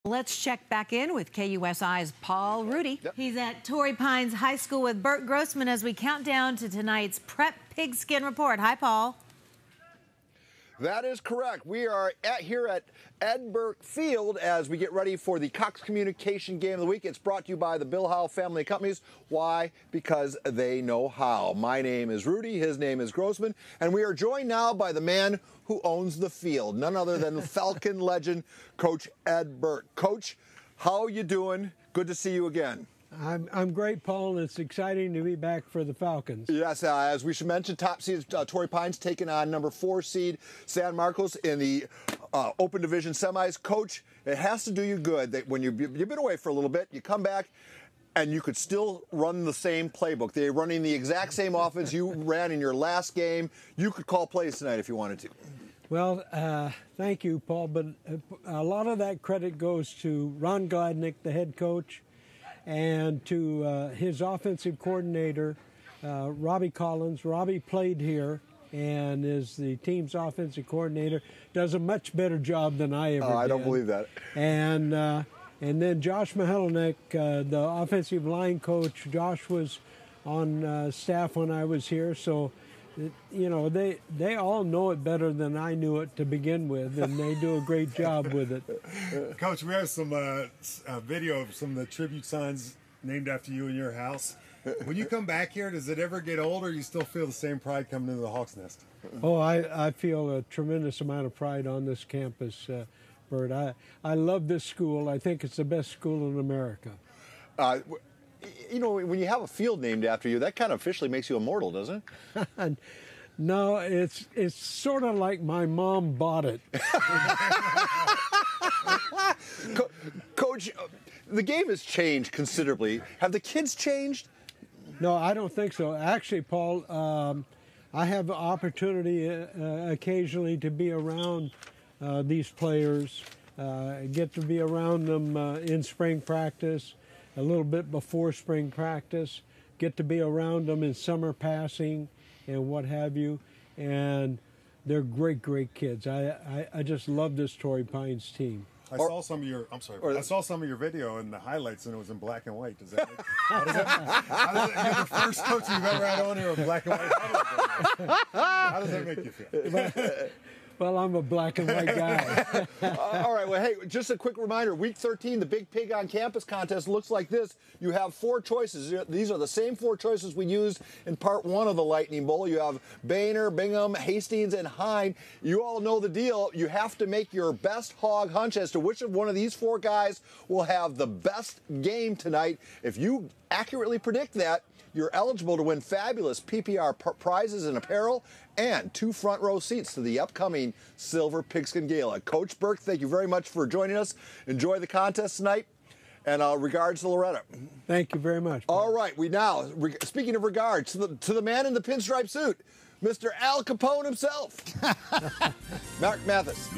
Let's check back in with KUSI's Paul Rudy. Yep. He's at Torrey Pines High School with Bert Grossman as we count down to tonight's Prep Pigskin Report. Hi, Paul. That is correct. We are here at Ed Burke Field as we get ready for the Cox Communication Game of the Week. It's brought to you by the Bill Howe Family Companies. Why? Because they know how. My name is Rudy. His name is Grossman. And we are joined now by the man who owns the field, none other than Falcon legend, Coach Ed Burke. Coach, how you doing? Good to see you again. I'm great, Paul, and it's exciting to be back for the Falcons. Yes, as we should mention, top seed Torrey Pines taking on number 4 seed San Marcos in the Open Division semis. Coach, it has to do you good that when you've been away for a little bit, you come back and you could still run the same playbook. They're running the exact same offense you ran in your last game. You could call plays tonight if you wanted to. Well, thank you, Paul, but a lot of that credit goes to Ron Gladnick, the head coach, and to his offensive coordinator, Robbie Collins. Robbie played here and is the team's offensive coordinator. Does a much better job than I ever did. I don't believe that. And then Josh Mahelenek, the offensive line coach. Josh was on staff when I was here, so you know, they all know it better than I knew it to begin with, and they do a great job with it. Coach, we have some video of some of the tribute signs named after you in your house. When you come back here, does it ever get old, or you still feel the same pride coming into the Hawks Nest? Oh, I feel a tremendous amount of pride on this campus, Bert. I love this school. I think it's the best school in America. You know, when you have a field named after you, that kind of officially makes you immortal, doesn't it? No, it's sort of like my mom bought it. Coach, the game has changed considerably. Have the kids changed? No, I don't think so. Actually, Paul, I have the opportunity occasionally to be around these players, get to be around them in spring practice, a little bit before spring practice, get to be around them in summer passing and what have you, and they're great kids. I just love this Torrey Pines team. I saw some of your. I'm sorry. I saw some of your video and the highlights, and it was in black and white. Does that? You're the first coach you've ever had on here with black and white highlights. How does that make you feel? Well, I'm a black and white guy. All right. Well, hey, just a quick reminder. Week 13, the Big Pig on Campus contest looks like this. You have 4 choices. These are the same 4 choices we used in part 1 of the Lightning Bowl. You have Boehner, Bingham, Hastings, and Hine. You all know the deal. You have to make your best hog hunch as to which of one of these 4 guys will have the best game tonight. If you accurately predict that, you're eligible to win fabulous PPR prizes and apparel and 2 front row seats to the upcoming Silver Pigskin Gala. Coach Burke, thank you very much for joining us. Enjoy the contest tonight. And regards to Loretta. Thank you very much, Paul. All right, we now, speaking of regards, to the man in the pinstripe suit, Mr. Al Capone himself, Mark Mathis.